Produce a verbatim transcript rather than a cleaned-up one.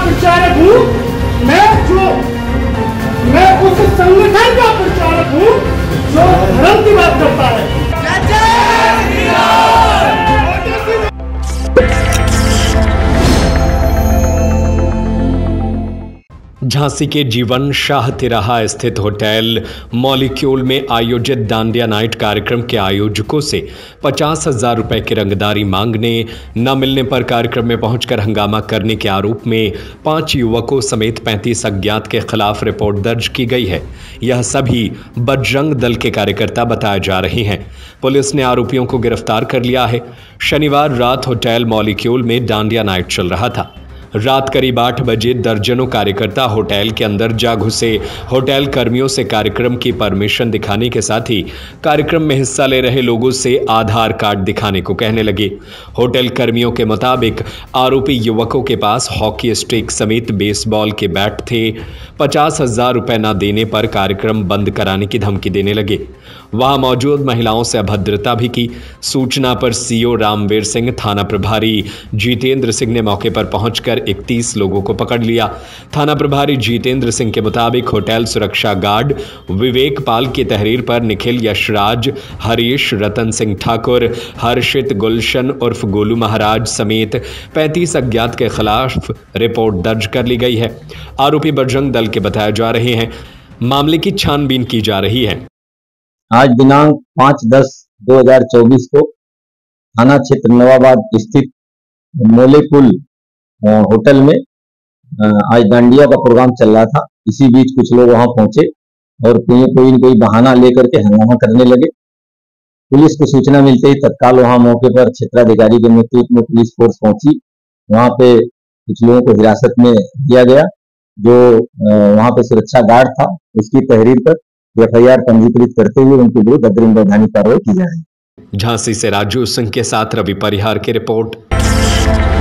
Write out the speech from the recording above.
प्रचारक हूँ, मैं जो मैं उस संगठन का प्रचारक हूँ जो धर्म की बात करता है। झांसी के जीवन शाह तिराहा स्थित होटल मॉलिक्यूल में आयोजित दांडिया नाइट कार्यक्रम के आयोजकों से पचास हजार रुपए की रंगदारी मांगने न मिलने पर कार्यक्रम में पहुंचकर हंगामा करने के आरोप में पांच युवकों समेत पैंतीस अज्ञात के खिलाफ रिपोर्ट दर्ज की गई है। यह सभी बजरंग दल के कार्यकर्ता बताए जा रहे हैं। पुलिस ने आरोपियों को गिरफ्तार कर लिया है। शनिवार रात होटल मॉलिक्यूल में दांडिया नाइट चल रहा था। रात करीब आठ बजे दर्जनों कार्यकर्ता होटल के अंदर जा घुसे। होटल कर्मियों से कार्यक्रम की परमिशन दिखाने के साथ ही कार्यक्रम में हिस्सा ले रहे लोगों से आधार कार्ड दिखाने को कहने लगे। होटल कर्मियों के मुताबिक आरोपी युवकों के पास हॉकी स्टिक समेत बेसबॉल के बैट थे। पचास हजार रुपए न देने पर कार्यक्रम बंद कराने की धमकी देने लगे। वहां मौजूद महिलाओं से अभद्रता भी की। सूचना पर सीओ रामवीर सिंह, थाना प्रभारी जितेंद्र सिंह ने मौके पर पहुंचकर इकतीस लोगों को पकड़ लिया। थाना प्रभारी जितेंद्र सिंह के मुताबिक होटल सुरक्षा गार्ड विवेक पाल की तहरीर पर निखिल, यशराज, हरीश, रतन सिंह ठाकुर, हर्षित, गुलशन उर्फ गोलू महाराज समेत पैंतीस अज्ञात के खिलाफ रिपोर्ट दर्ज कर ली गई है। आरोपी बजरंग दल के बताए जा रहे हैं। मामले की छानबीन की जा रही है। आज दिनांक पाँच दस दो हजार चौबीस को थाना क्षेत्र नवाबाद स्थित मोलेकुल होटल में आज दांडिया का प्रोग्राम चल रहा था। इसी बीच कुछ लोग वहां पहुंचे और कोई कोई कोई बहाना लेकर के हंगामा करने लगे। पुलिस को सूचना मिलते ही तत्काल वहां मौके पर क्षेत्राधिकारी के नेतृत्व में पुलिस फोर्स पहुंची। वहां पे कुछ लोगों को हिरासत में लिया गया। जो वहां पे सुरक्षा गार्ड था उसकी तहरीर पर एफ आई आर पंजीकृत करते हुए उनके विरुद्ध अग्रिम वैधानिक कार्रवाई की जा रही है। झांसी से राजू सिंह के साथ रवि परिहार की रिपोर्ट।